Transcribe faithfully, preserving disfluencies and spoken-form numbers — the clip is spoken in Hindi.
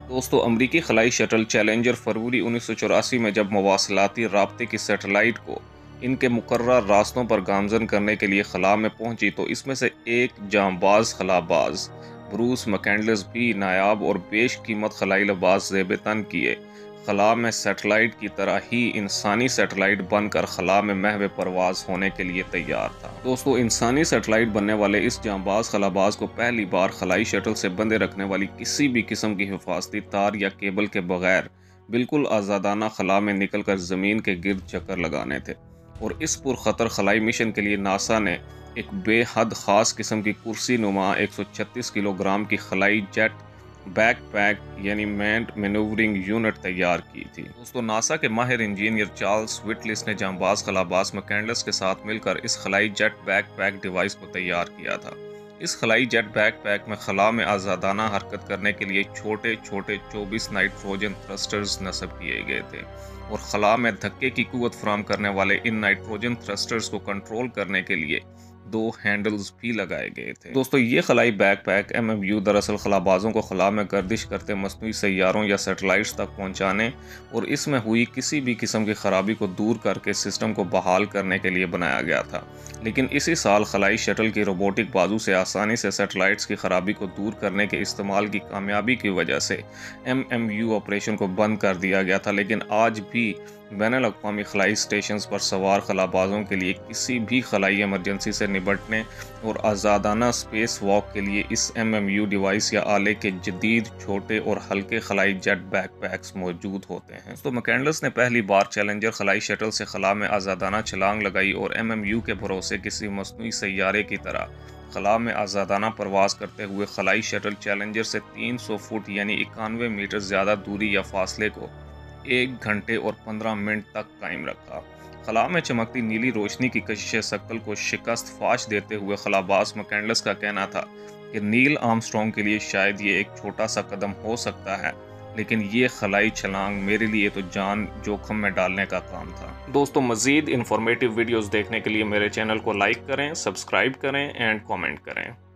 दोस्तों, अमरीकी खलाई शटल चैलेंजर फरवरी उन्नीस सौ चौरासी में जब मवासलाती राब्ते की सैटेलाइट को इनके मुकर्रर रास्तों पर गामजन करने के लिए खला में पहुंची तो इसमें से एक जांबाज खलाबाज ब्रूस मैककेंडलेस भी नायाब और बेशकीमत खलाई लबास ज़ेब तन किए खला में सैटेलाइट की तरह ही इंसानी सैटेलाइट बनकर खला में महव परवाज होने के लिए तैयार था। दोस्तों, इंसानी सैटेलाइट बनने वाले इस जांबाज खलाबाज को पहली बार खलाई शटल से बंधे रखने वाली किसी भी किस्म की हिफाजती तार या केबल के बगैर बिल्कुल आज़ादाना खला में निकल कर ज़मीन के गिर्द चक्कर लगाने थे। और इस पुरखतर खलाई मिशन के लिए नासा ने एक बेहद ख़ास किस्म की कुर्सी नुमा एक सौ छत्तीस किलोग्राम की खलाई जेट बैकपैक यानी मैंड मैनूवरिंग यूनिट तैयार की थी। दोस्तों, नासा के माहिर इंजीनियर चार्ल्स विटलिस ने जांबाज खलाबाज मैककेंडलेस के साथ मिलकर इस खलाई जेट बैकपैक डिवाइस को तैयार किया था। इस खलाई जेट बैकपैक में खला में आज़ादाना हरकत करने के लिए छोटे छोटे चौबीस नाइट्रोजन थ्रस्टर्स नस्ब किए गए थे और खला में धक्के की कुव्वत फराहम करने वाले इन नाइट्रोजन थ्रस्टर्स को कंट्रोल करने के लिए दो हैंडल्स भी लगाए गए थे। दोस्तों, ये खलाई बैकपैक एम एम यू दरअसल खलाबाजों को खला में गर्दिश करते मसनूई सैयारों या सैटेलाइट्स तक पहुंचाने और इसमें हुई किसी भी किस्म की खराबी को दूर करके सिस्टम को बहाल करने के लिए बनाया गया था। लेकिन इसी साल खलाई शटल की रोबोटिक बाजू से आसानी से सैटेलाइट्स की खराबी को दूर करने के इस्तेमाल की कामयाबी की वजह से एम एम यू ऑपरेशन को बंद कर दिया गया था। लेकिन आज भी बैनुल-अक़वामी खलाई स्टेशन पर सवार खलाबाजों के लिए किसी भी खलाई इमरजेंसी से निपटने और आज़ादाना स्पेस वॉक के लिए इस एम एम यू डिवाइस या आले के जदीद छोटे और हल्के खलाई जेट बैकपैक्स मौजूद होते हैं। तो मैककेंडलेस ने पहली बार चैलेंजर खलाई शटल से खला में आज़ादाना छलांग लगाई और एम एम यू के भरोसे किसी मसनूई सैयारे की तरह खला में आज़ादाना परवास करते हुए खलाई शटल चैलेंजर से तीन सौ फुट यानी इक्यानवे मीटर ज़्यादा दूरी या फासले को एक घंटे और पंद्रह मिनट तक कायम रखा। खला में चमकती नीली रोशनी की कशिश शक्ल को शिकस्त फाश देते हुए खलाबाज मैककेंडलेस का कहना था कि नील आर्मस्ट्रॉन्ग के लिए शायद ये एक छोटा सा कदम हो सकता है, लेकिन ये खलाई छलांग मेरे लिए तो जान जोखम में डालने का काम था। दोस्तों, मज़ीद इंफॉर्मेटिव वीडियोस देखने के लिए मेरे चैनल को लाइक करें, सब्सक्राइब करें एंड कमेंट करें।